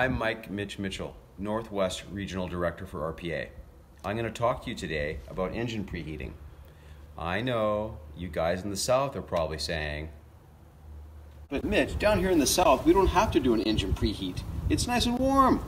I'm Mike Mitchell, Northwest Regional Director for RPA. I'm going to talk to you today about engine preheating. I know you guys in the South are probably saying, "But Mitch, down here in the South, we don't have to do an engine preheat. It's nice and warm."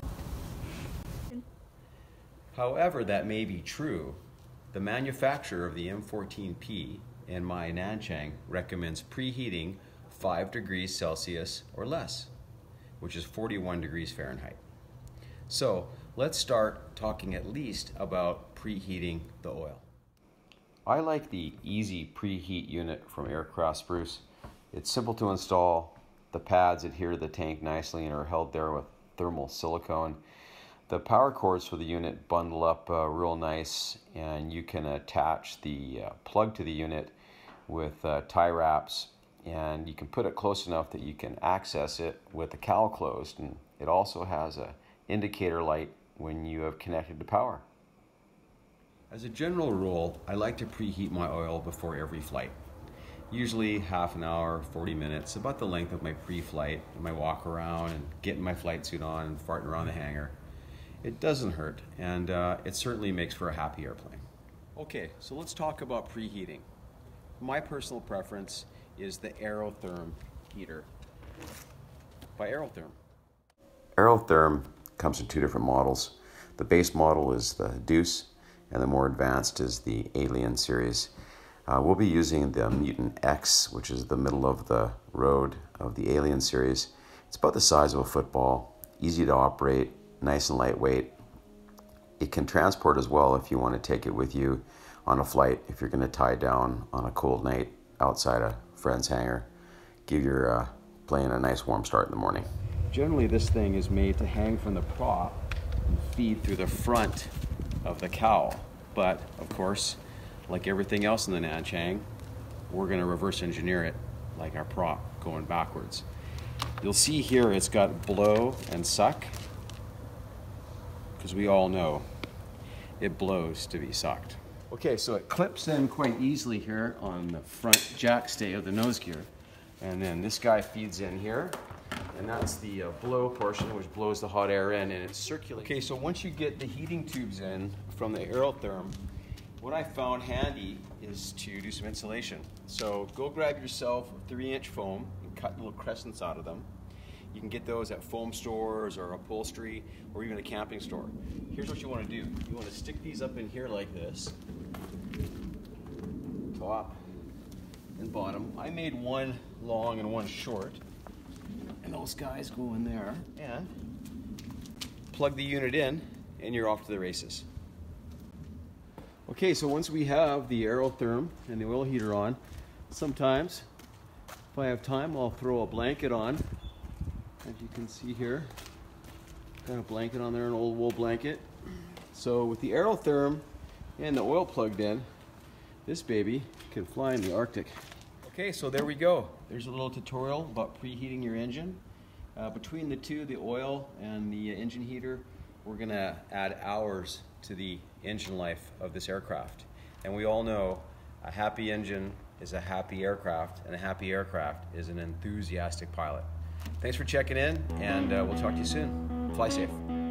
However, that may be true. The manufacturer of the M14P in my Nanchang recommends preheating 5 degrees Celsius or less, which is 41 degrees Fahrenheit. So let's start talking at least about preheating the oil. I like the Easy Preheat unit from Aircraft Spruce. It's simple to install. The pads adhere to the tank nicely and are held there with thermal silicone. The power cords for the unit bundle up real nice, and you can attach the plug to the unit with tie wraps, and you can put it close enough that you can access it with the cowl closed, and it also has an indicator light when you have connected to power. As a general rule, I like to preheat my oil before every flight. Usually half an hour, 40 minutes, about the length of my pre-flight, my walk around and getting my flight suit on and farting around the hangar. It doesn't hurt, and it certainly makes for a happy airplane. Okay, so let's talk about preheating. My personal preference is the Aerotherm heater by Aerotherm. Aerotherm comes in 2 different models. The base model is the Deuce, and the more advanced is the Alien series. We'll be using the Mutant X, which is the middle of the road of the Alien series. It's about the size of a football, easy to operate, nice and lightweight. It can transport as well if you want to take it with you on a flight, if you're going to tie down on a cold night outside a friend's hangar. Give your plane a nice warm start in the morning. Generally, this thing is made to hang from the prop and feed through the front of the cowl. But, of course, like everything else in the Nanchang, we're going to reverse engineer it like our prop, going backwards. You'll see here it's got blow and suck, because we all know it blows to be sucked. Okay, so it clips in quite easily here on the front jackstay of the nose gear. And then this guy feeds in here, and that's the blow portion, which blows the hot air in, and it circulates. Okay, so once you get the heating tubes in from the Aerotherm, what I found handy is to do some insulation. So go grab yourself a 3-inch foam and cut little crescents out of them. You can get those at foam stores or upholstery or even a camping store. Here's what you want to do. You want to stick these up in here like this, top and bottom. I made one long and one short, and those guys go in there and plug the unit in, and you're off to the races. Okay, so once we have the Aerotherm and the oil heater on, sometimes if I have time, I'll throw a blanket on. As you can see here, got a blanket on there, an old wool blanket. So with the Aerotherm and the oil plugged in, this baby can fly in the Arctic. Okay, so there we go. There's a little tutorial about preheating your engine. Between the two, the oil and the engine heater, we're gonna add hours to the engine life of this aircraft. And we all know a happy engine is a happy aircraft, and a happy aircraft is an enthusiastic pilot. Thanks for checking in, and we'll talk to you soon. Fly safe.